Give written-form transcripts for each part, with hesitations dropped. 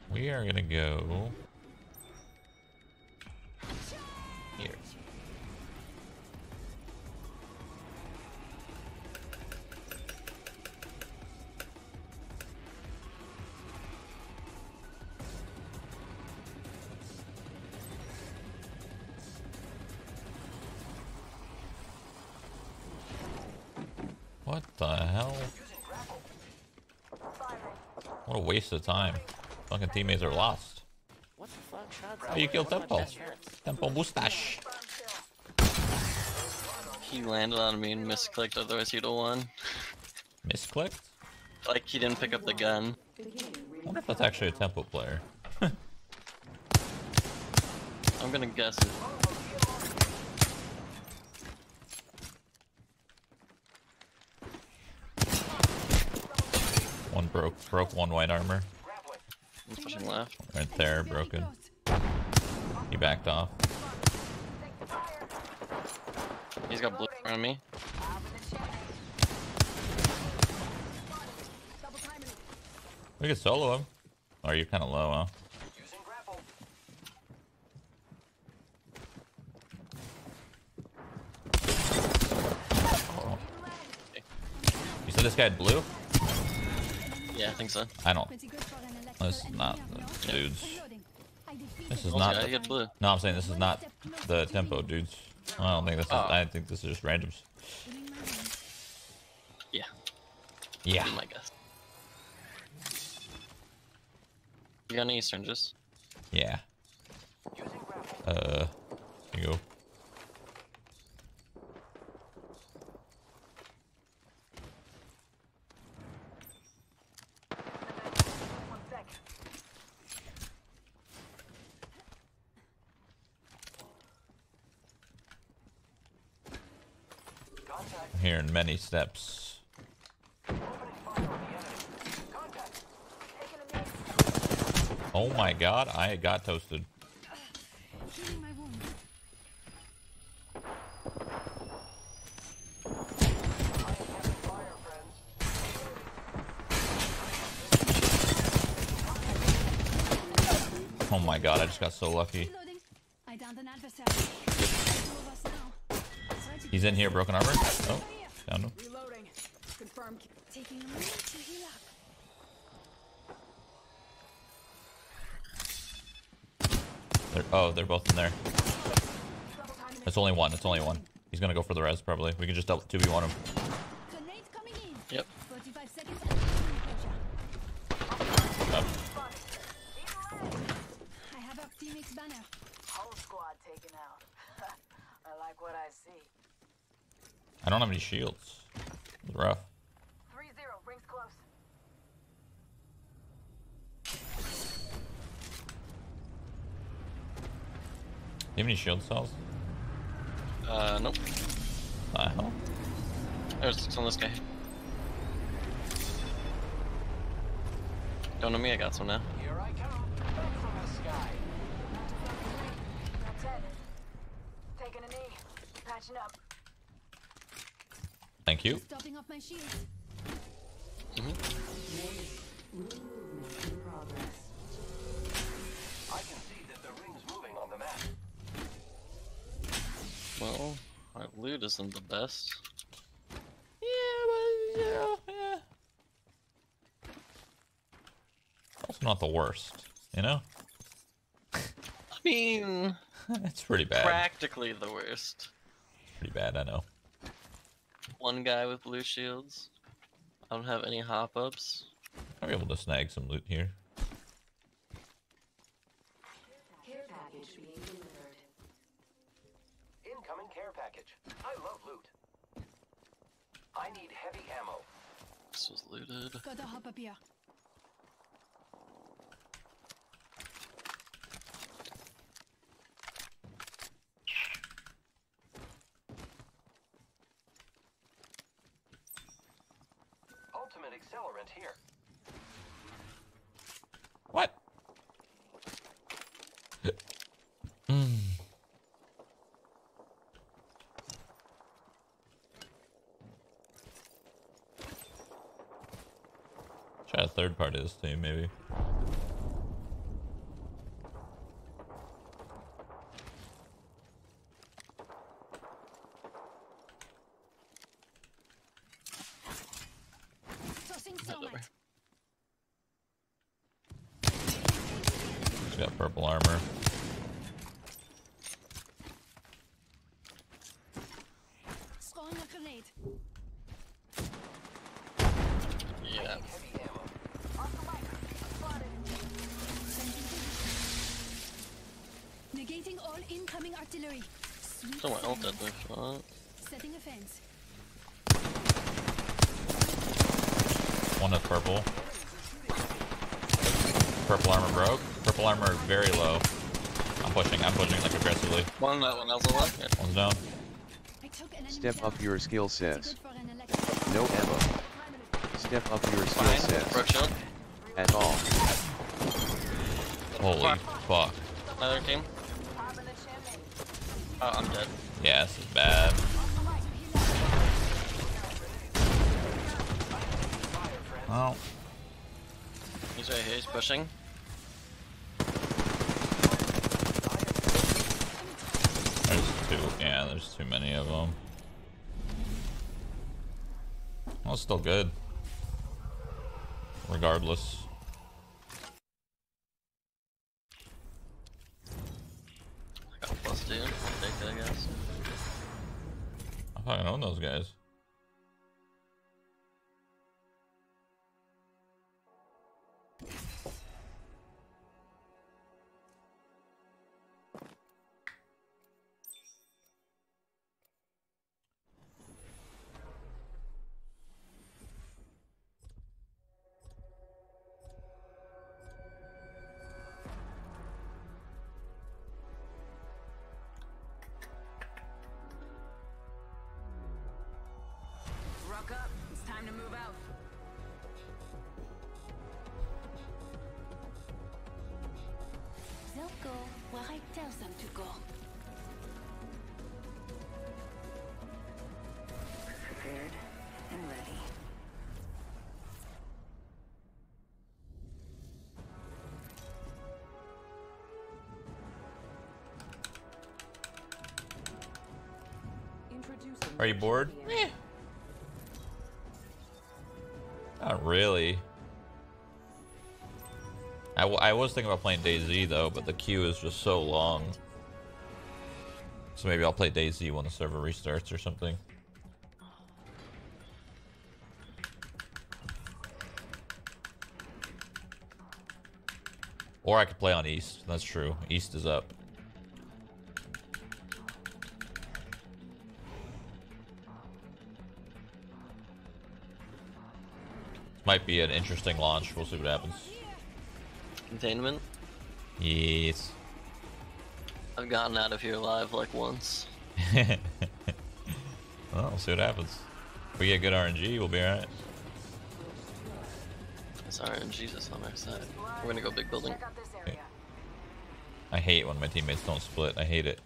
We are gonna go here. What the hell? What a waste of time. Fucking teammates are lost. What the fuck? Shots Oh, you killed Tempo. Best friends. Tempo Mustache. He landed on me and misclicked, otherwise he'd have won. Misclicked? Like, he didn't pick up the gun. I wonder if that's actually a Tempo player. I'm gonna guess it. One broke one white armor. He's pushing left. Right there, broken. He backed off. He's got blue around me. We could solo him. Oh, you're kind of low, huh? Oh. You said this guy had blue? Yeah, I think so. I don't. This is not the dudes. This is Yeah, not. he had blue. No, I'm saying this is not the Tempo dudes. I don't think this is. I think this is just randoms. Yeah, Yeah. be my guess. You got any syringes? Yeah. Here you go. I'm hearing many steps. Oh my god, I got toasted. Oh my god, I just got so lucky. He's in here, broken armor. Oh, found him. They're both in there. It's only one. It's only one. He's gonna go for the res probably. We can just 2v1 him. Yep. Up. I have our teammate's banner. Whole squad taken out. I like what I see. I don't have any shields. It's rough. 3-0, rings close. Do you have any shield cells? Nope. The hell? There's some on this guy. Don't know me, I got some now. Here I come, back from the sky. That's it. Taking a knee. Patching up. Thank you. Stopping off my shield. I can see that the ring's moving on the map. Well, our loot isn't the best. Yeah. Also not the worst, you know? I mean, It's pretty bad. practically the worst. Pretty bad, I know. One guy with blue shields. I don't have any hop-ups. I'll be able to snag some loot here. Care package being delivered. Incoming care package. I love loot. I need heavy ammo. This was looted. Gotta hop up here. Ultimate accelerant here. What? Try a third part of this team, maybe. got purple armor. Throwing a grenade. Yeah. Heavy ammo. Negating all incoming artillery. Sweet Someone ult science. at the front. Setting a fence. One is purple. Purple armor broke. Purple armor very low. I'm pushing like aggressively. One else alive. Yeah. One's down. I took an enemy Step down. up your skill Pretty sets. good for an electric. No ammo. Step up your skill Fine. sets. Broke shield. At all. Holy fuck. Another team. Oh, I'm dead. Yeah, this is bad. Oh. He's right here. He's pushing. There's two. Yeah, there's too many of them. Well, it's still good. Regardless. I got +2. Take it, I guess. I fucking own those guys. Rock up. It's time to move out. They'll go where I tell them to go. Prepared and ready. Are you bored? Not really. I was thinking about playing DayZ though, but the queue is just so long. So maybe I'll play DayZ when the server restarts or something. Or I could play on East. That's true. East is up. Might be an interesting launch. We'll see what happens. Containment. Yes. I've gotten out of here live like once. Well, we'll see what happens. If we get good RNG, we'll be alright. It's RNG's on our side. We're gonna go big building. Check out this area. I hate when my teammates don't split. I hate it.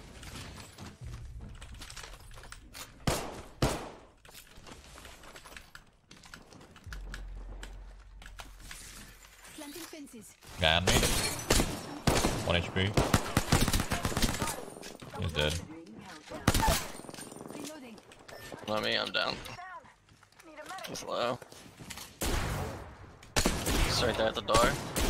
Planting fences. Guy on me. 1 HP. He's dead. Reloading. Not me, I'm down. Need a medic. He's low. He's right there at the door.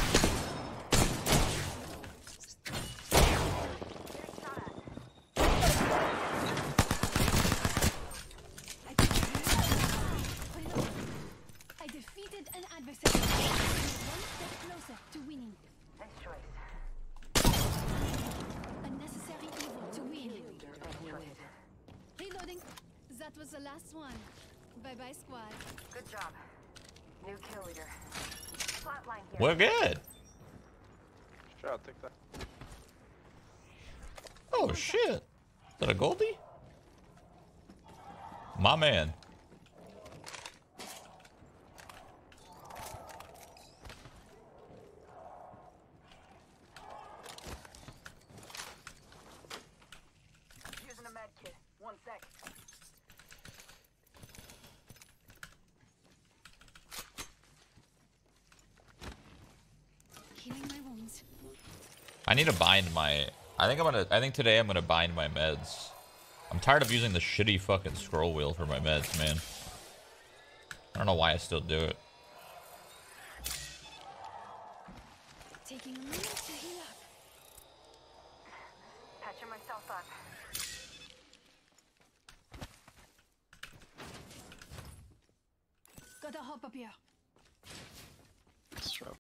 I defeated an adversary. One step closer to winning. Nice choice. A necessary evil to win. Nice choice. Reloading. That was the last one. Bye bye, squad. Good job. New kill leader. Flatline here. We're good. Sure, I'll take that. Oh shit. Is that a Goldie? My man. Using a med kit. 1 sec. Healing my wounds. I need to bind my... I think today I'm gonna bind my meds. I'm tired of using the shitty fucking scroll wheel for my meds, man. I don't know why I still do it. Taking a minute to heal up. Patching myself up. Gotta hop up here.